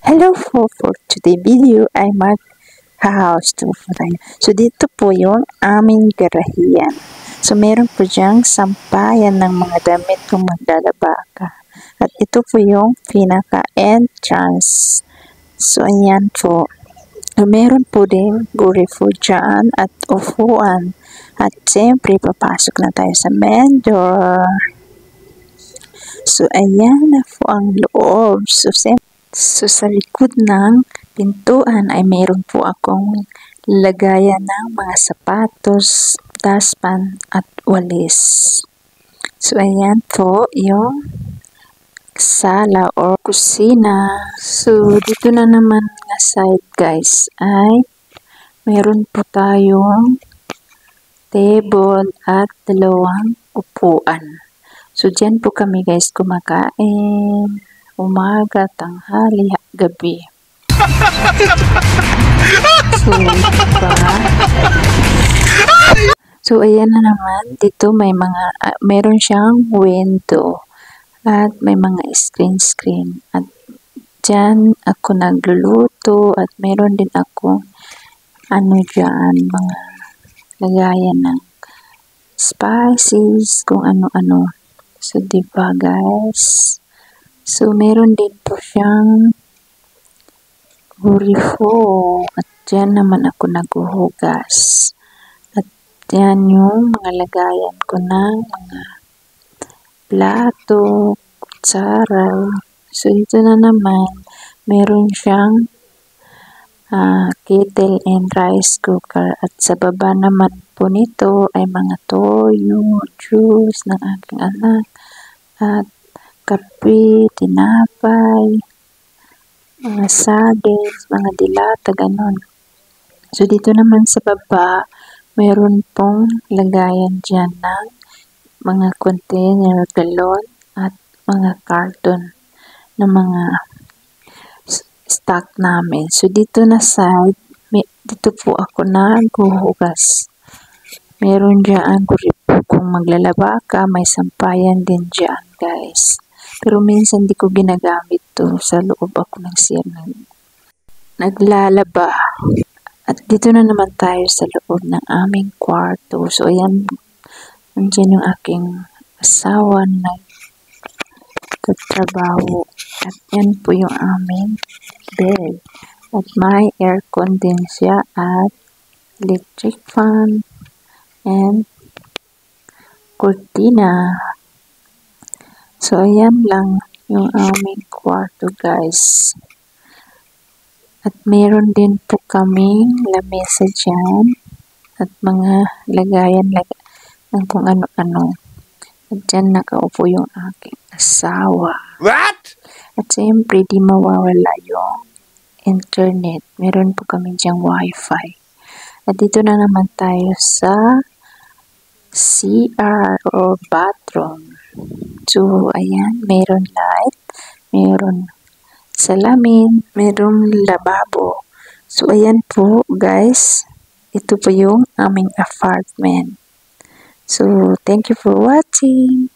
Hello for today video ay mag-house tour po tayo. So dito po yung aming garahian. So meron po diyang sampayan ng mga damit kung maglalaba ka. At ito po yung pinaka-entrance. So ayan po. Meron po din guri po dyan at upuan. At siyempre papasok na tayo sa main door. So ayan na po ang loob. So sa likod ng pintuan ay mayroon po akong lagayan ng mga sapatos, dustpan at walis. So ayan po yung sala or kusina. So dito na naman nga side guys ay mayroon po tayong table at dalawang upuan. So dyan po kami guys kumakain. Umaga, tanghali, gabi. So, ayan na naman. Dito may mga, meron siyang window. At may mga screen. At dyan ako nagluluto. At meron din ako, dyan, mga lagayan ng spices, kung ano-ano. So, diba guys? So, meron din po siyang hurifo. At dyan naman ako naghuhugas. At dyan yung mga lagayan ko ng mga plato, kutsara. So, dito na naman, meron siyang kettle and rice cooker. At sa baba naman po nito ay mga toyo, juice ng aking anak. At kape, tinapay, mga saging, mga dilata, ganon. So, dito naman sa baba, mayroon pong lagayan dyan ng mga container, galon, at mga carton ng mga stock namin. So, dito na side, dito po ako naghuhugas. Meron dyan, kung maglalaba ka, may sampayan din dyan, guys. Pero minsan di ko ginagamit to. Sa loob ako ng CR naglalaba. At dito na naman tayo sa loob ng aming kwarto. So ayan, nandiyan yung aking asawa na nagtatrabaho. At yan po yung aming bed. At may aircon din siya at electric fan and kurtina. So, ayan lang yung aming kwarto guys. At meron din po kaming lamesa dyan. At mga lagayan ng kung ano-ano. At dyan nakaupo yung aking asawa. What? At siyempre di mawawala yung internet. Meron po kami dyang wifi. At dito na naman tayo sa CR or bathroom. So, ayan, meron light, meron salamin, meron lababo. So, ayan po, guys. Ito po yung aming apartment. So, thank you for watching.